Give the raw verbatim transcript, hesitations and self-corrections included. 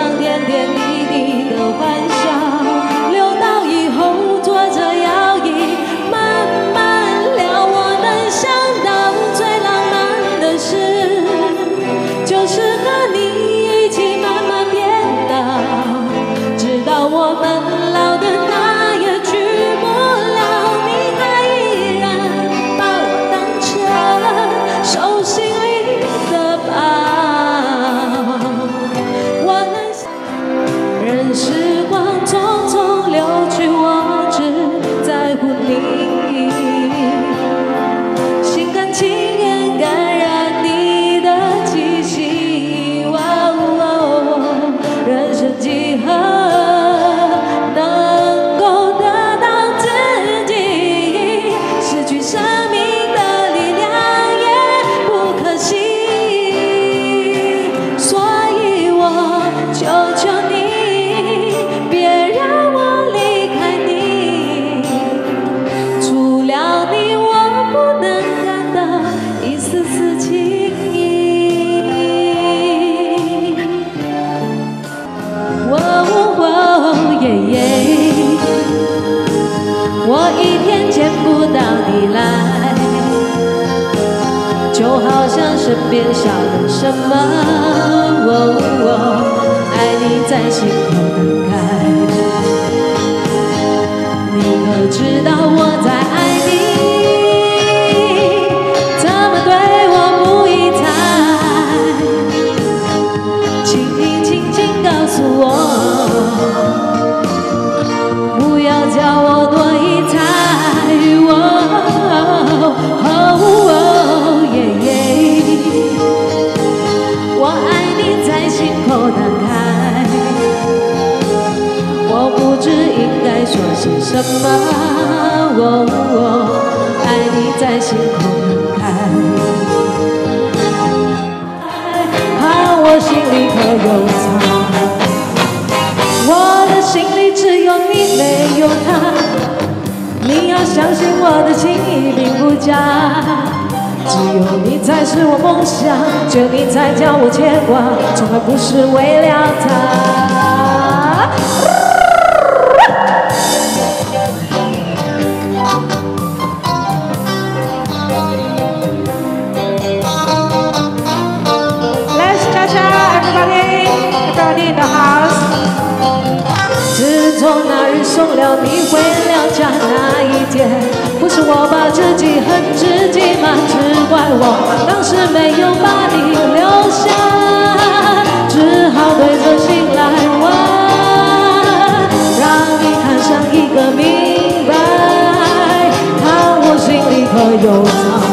让点点滴滴的欢笑流到以后，坐着摇椅慢慢聊。我能想到最浪漫的事，就是和你一起慢慢变老，直到我们老的那也去不了，你还依然把我当成手心里的宝。我能想，任时光匆匆流去，我只在乎你，心甘情愿感染你的气息。哦哦，人生几何？我一天见不到你来，就好像身边少了什么。哦哦，爱你在心口难开，你可知道我在爱你？怎么对我不理睬？请你轻轻告诉我。不要叫我多疑猜，哦哦哦耶耶，我爱你在心口难开，我不知应该说些什么。哦哦，爱你在心口难开，怕我心里可有藏。我的心里只有你，没有他。你要相信我的情意并不假，只有你才是我梦想，只有你才叫我牵挂，从来不是为了他。Let's cha-cha, everybody, everybody in the house. 自从那日送了你回了家那一天，不是我把自己恨自己吗？只怪我当时没有把你留下，只好对着心来问，让你看上一个明白，看我心里可有藏。